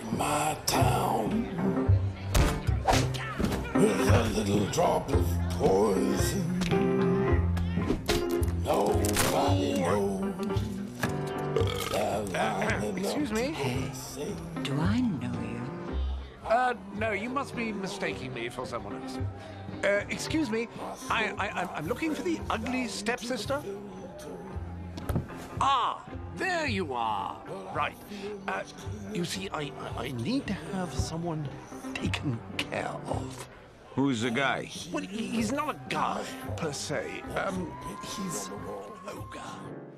my town with a little drop of poison. Nobody knows. Excuse me? Hey, do I know you? No, you must be mistaking me for someone else. Excuse me, I'm looking for the ugly stepsister. Ah, there you are. Right. You see, I need to have someone taken care of. Who's the guy? Well, he's not a guy, per se. He's an ogre.